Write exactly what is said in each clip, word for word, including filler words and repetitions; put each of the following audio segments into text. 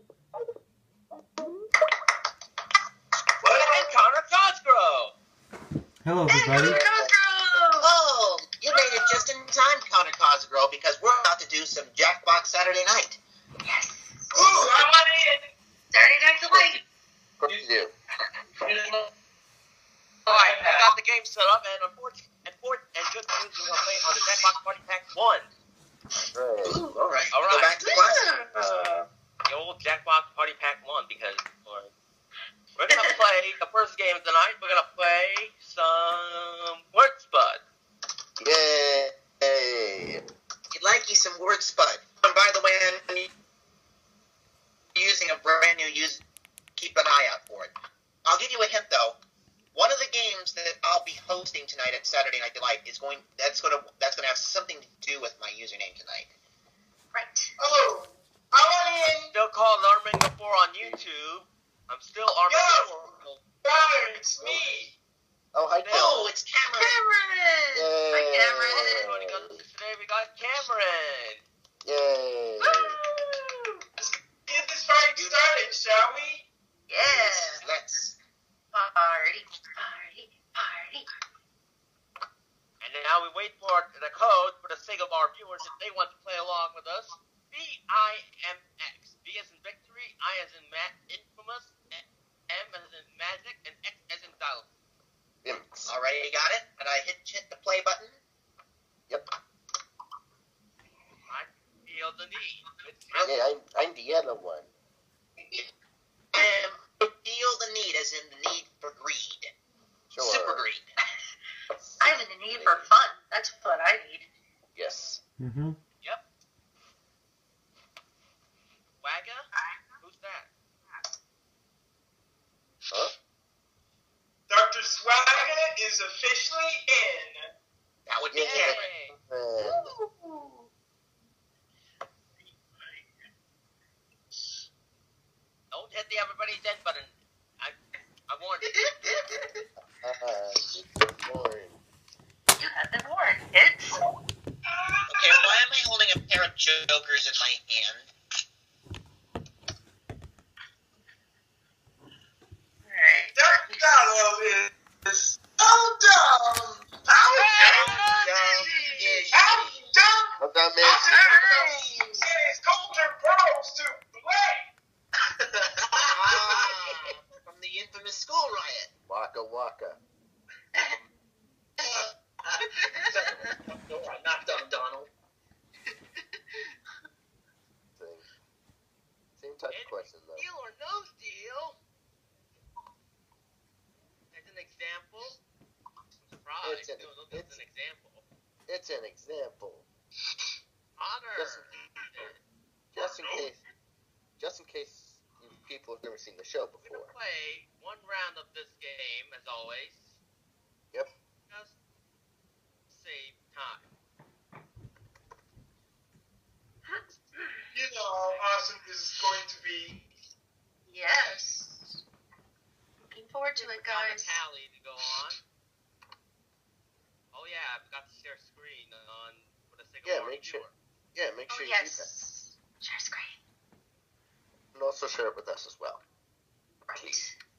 And Connor Cosgrove. Hello, everybody. Oh, you made it just in time, Connor Cosgrove, because we're about to do some Jackbox Saturday night. Yes. Ooh, I want in. Saturday Night Delight. What do you do? All right, I got the game set up, and unfortunately, and, for, and good news, we're gonna play on the Jackbox Party Pack One. Right. Ooh, all right. All right. Go back to the classic. Uh, the old Jackbox Party Pack One, because uh, we're gonna play the first game of the night. We're gonna play some Word Spud. Yay! You'd like you some Word Spud. And by the way, I'm using a brand new use. Keep an eye out for it. I'll give you a hint though. One of the games that I'll be hosting tonight at Saturday Night Delight is going. That's gonna. That's gonna have something to do with my username tonight. Right. Oh, I want in. Still called Armingo four on YouTube. I'm still Armingo four. Yo, it's me. Oh, hi, Oh, it's Cameron. Yay. Hi, Cameron. Today we got Cameron. Yay! Let's get this party started, shall we? Yeah. Let's. Party, party, party. And now we wait for the code for the sake of our viewers if they want to play along with us. V I M X. V as in victory, I as in ma- infamous, M as in magic, and X as in dial. Imps. Alright, you got it? And I hit hit the play button? Yep. I feel the need. It's Yeah, I'm, I'm the yellow one. And feel the need as in the need for greed. Sure. Super greed. I'm in the need for fun. That's what I need. Yes. Mm-hmm. Yep. Wagga? Who's that? Huh? Doctor Swagga is officially in. That would be Yeah. it. Uh, Ooh. Don't hit the everybody's dead button. I, I warned you. uh, it's boring. You have been warned. It's. Okay, why am I holding a pair of jokers in my hand? Alright. Doctor Donald is so dumb. How dumb is she? How dumb Well, that is makes it? It is culture pros to play. Ah, from the infamous school riot. Waka waka. No, I'm not dumb, Donald. Same, same type of question, though. Deal or no deal? As an example, I'm surprised. It's an- no, no, that's it's- an example. It's an example. Honor. Just, just in case, just in case you people have never seen the show We're before. gonna play one round of this game, as always. Yep. Just save time. You know how awesome this is going to be. Yes. Looking forward to it, Got a guys. tally to go on. Oh yeah, I forgot to share screen on for the sake of Yeah, our make sure- viewer. Yeah, make Oh, sure you do that. yes. Share screen. And also share it with us as well. Right.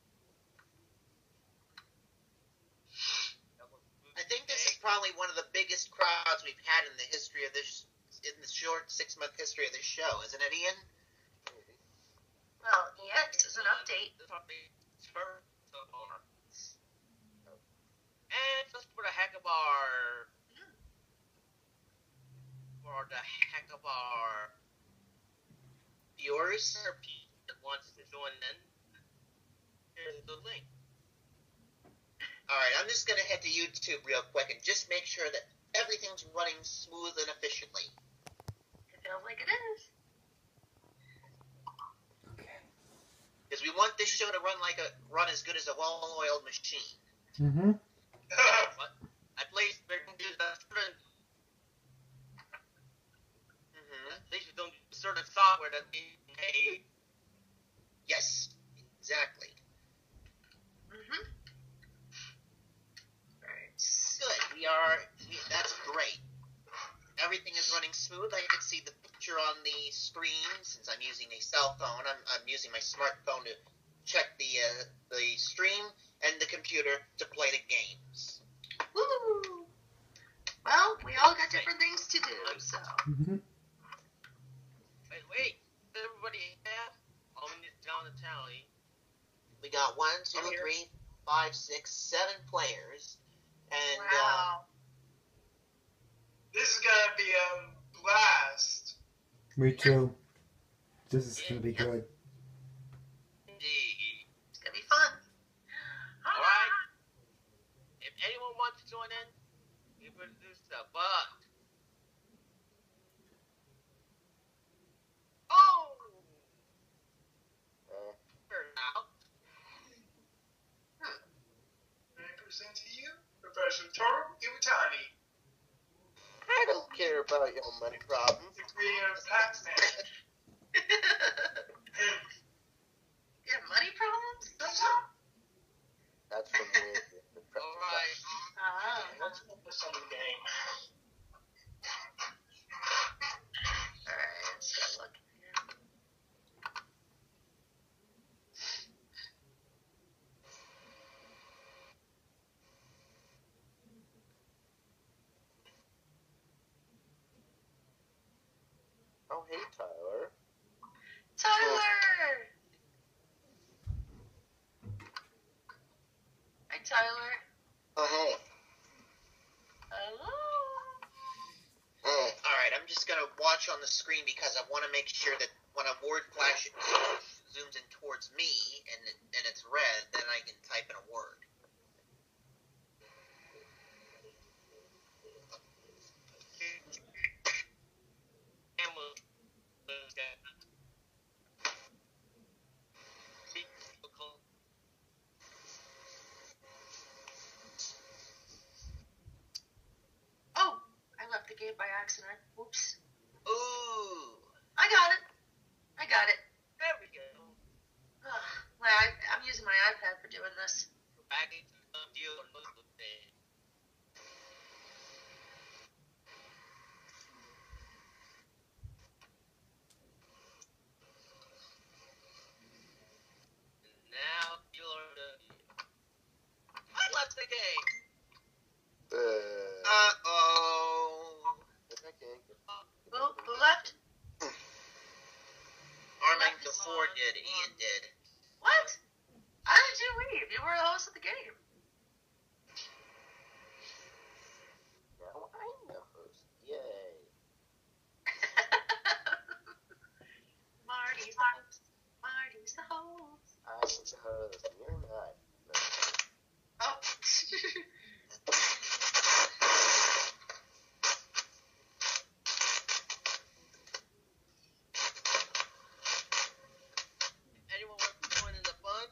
I think this is probably one of the biggest crowds we've had in the history of this, in the short six-month history of this show, isn't it, Ian? Well, yeah, this is an update. This will be first so far. And just for the heck of our, for the heck of our Viewers? Pete that wants to join in, here's the link. Alright, I'm just going to head to YouTube real quick and just make sure that everything's running smooth and efficiently. It feels like it is. Okay. Because we want this show to run like a run as good as a well-oiled machine. Mm-hmm. What? At least we can do that certain, Mm-hmm. at least we don't use certain software that we made. Yes, exactly. Mm-hmm. Right. Good. We are. We, that's great. Everything is running smooth. I can see the picture on the screen since I'm using a cell phone. I'm, I'm using my smartphone to check the uh, the stream and the computer to play the games. Woo! Well, we all got different things to do, so. Mm-hmm. Wait, wait. Does everybody have? All we need is down the tally. We got one, two, I'm here. three, five, six, seven players, and Wow. This is gonna be a blast. Me too. This is gonna be good. Indeed. It's gonna be fun. Alright. If anyone wants to join in, you better do stuff. But. Oh! uh, Turn out. I present to you Professor Toru Iwatani, I don't care about your money problems. the creator of Pac-Man. You have money problems? That's from the, the Alright. Ah. Let's focus on the game. Alright, let's start looking here. Oh, hey, Tyler. Tyler! Hi, Tyler. Oh, hey. Hello. Hey. Alright, I'm just gonna watch on the screen because I want to make sure that when a word flash zooms in towards me and, it, and it's red, then I can type in a word. Oh, I left the game by accident. Oops. Ooh. I got it. I got it. There we go. Ugh. Well, I, I'm using my iPad for doing this. Back into the deal or look at it. Now you learn the. I left the game. Uh-oh. Who, who left? Armand before did. Ian did. What? How did you leave? You were the host of the game. Now I'm the host. Yay. Marty's the host. Marty's the host. I'm the host. You're not. Oh. Anyone want to join in the fun?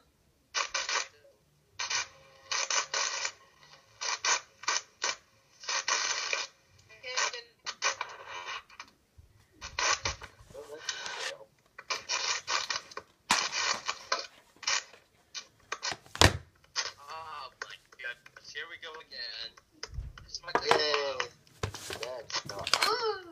Oh my goodness, here we go again. This might take a while. That's not. Ooh.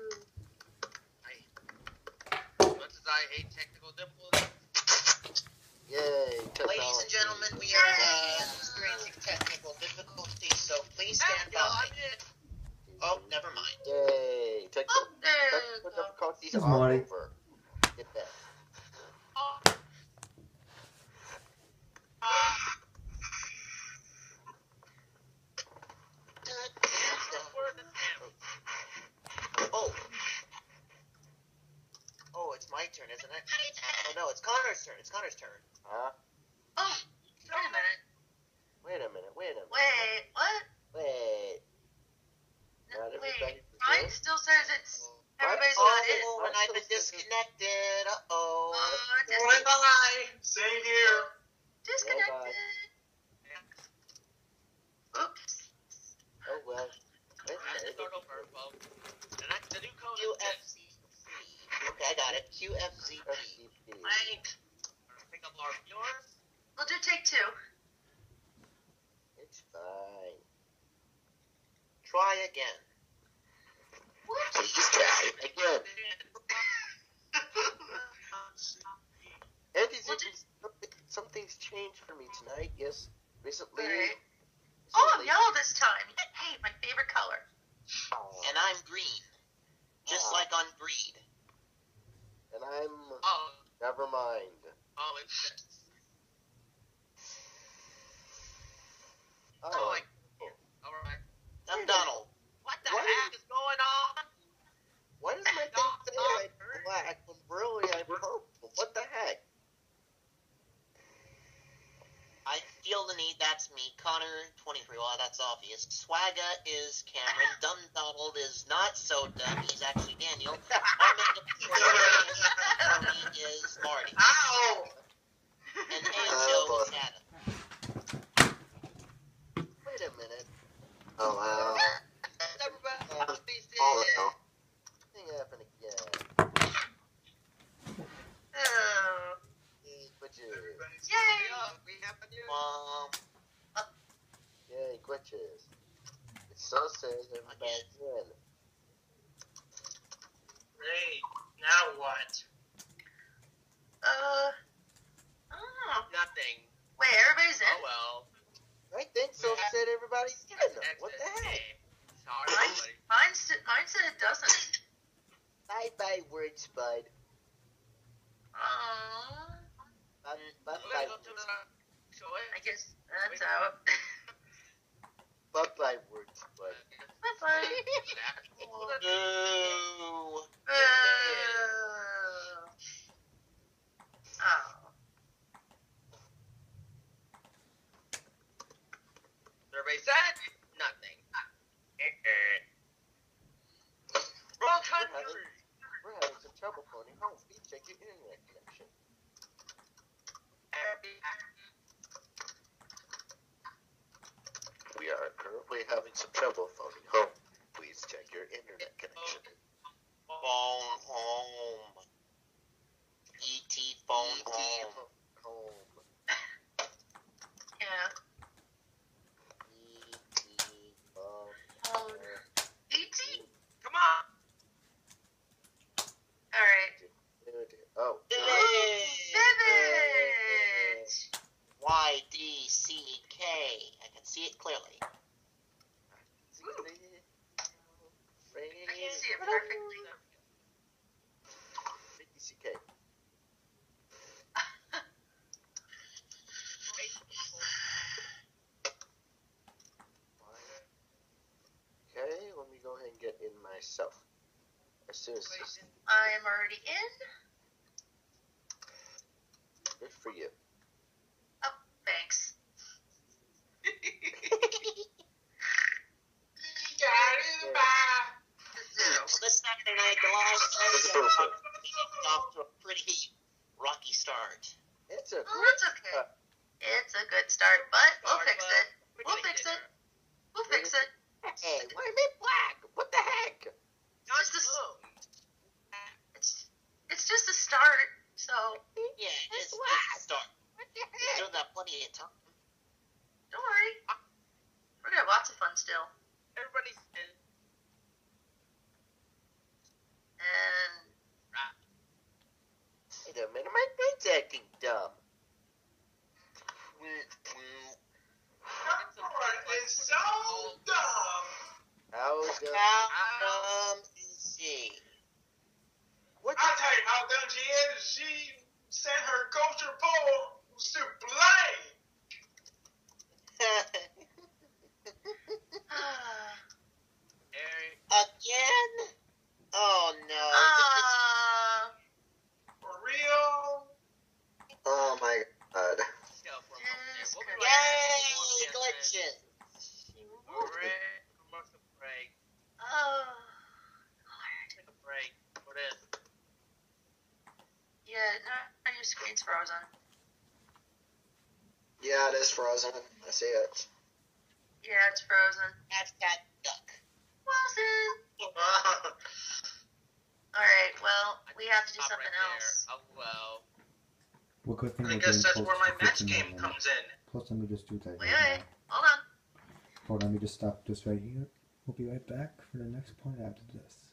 As much as I hate technical difficulties, Yay. Ladies and gentlemen, we are uh, experiencing technical difficulties, so please stand there we go, by. I'm in. Oh, never mind. Yay! Take Oh, there you technical go. difficulties That's are Marty. over. Get that. Oh. Oh. Oh, it's my turn, isn't it? Oh no, it's Connor's turn. It's Connor's turn. Huh? Oh, wait a minute. Wait a minute. Wait a minute. Wait, what? Wait. No, Not wait, everybody mine forget? still says it's everybody's Oh, not in. and I've been disconnected. Uh-oh. Uh, Bye dis- bye. Same here. disconnected. Oops. Oh well. Wait I had to a start minute. over, folks. And I, the new code Q is F C P. Okay, I got it. Q F C P. F C P. Wait. pick up our viewers. We'll do take two. It's fine. Try again. Whoops. Just try again. tonight. Yes, recently. Alright. Oh, I'm recently- yellow this time. Hey, my favorite color. And I'm green. Just Ah. like on Greed. And I'm. Oh, Never mind. oh, it's Oh, Oh, I, alright. I'm Wait a Donald. What the What? heck is going on? why does my thing say I'm black when really I'm purple? What the heck? I feel the need. That's me. Connor, twenty-three. Well, that's obvious. Swagga is Cameron. Dumb Donald is not so dumb. He's actually Daniel. Our makeup artist is Marty. Ow! And A Joe is Adam. Wait a minute. Oh wow. Everybody, Oh no. Thing happened again. Oh. Yay, glitches. Everybody's Yay! we have a new Um, Yay, glitches. It's so sad everybody's in. great. Now what? Uh. Oh. nothing. Wait, everybody's in? Oh well. I think so said everybody's in. What the heck? Sorry, Mine, everybody. mine, said, mine said it doesn't. Bye bye, word spud. Aww. Bye bye Let's bye. go to the show it. I guess that's out. Bye bye, word spud. Bye bye. boo. Oh. Survey said nothing. Wrong country. We're having some trouble phoning home. Please check your internet connection. We are currently having some trouble phoning home. Please check your internet connection. Phone home. E T phone home. Home. Yeah. E T phone Um, home. E T? Come on. Alright. Oh. Pivot! Y D C K. I can see it clearly. I can see it perfectly. D C K. Okay, let me go ahead and get in myself. As soon as this, I am already in. good for you. Oh, thanks. Got it, bye. Zero. Well, this Saturday night, the Lions are off to a pretty rocky start. It's a Oh, it's okay. It's a good start, but we'll fix it. We're We'll getting fix there. it. We'll fix it. Hey, why am I black? What the heck? Not Just a s- slow. It's it's just a start, so Yeah, it's just a start. What the We heck? still got plenty of time. don't worry. We're gonna have lots of fun still. Everybody's in. And Wait a minute, my thing's acting dumb. Everyone is so dumb. How dumb? How um is she? What I'll the tell you how dumb she is. She sent her culture poll to blame. Harry. Again? Oh no. uh, For real. Oh my god. Let's go for a moment there. We'll be Yes. right back. Yay! Glitches. Alright, commercial break. oh, Take a break for this. yeah, no, your screen's frozen. Yeah, it is frozen. I see it. Yeah, it's frozen. That's that duck. Frozen. All right, well, we have to do Stop something right else. there. Oh well. Well, good thing I we're guess getting that's close where my to match fifteen game minutes. comes in. Plus, let me just do that Wait, right wait, now. hold on. Hold on, let me just stop this right here. We'll be right back for the next part after this.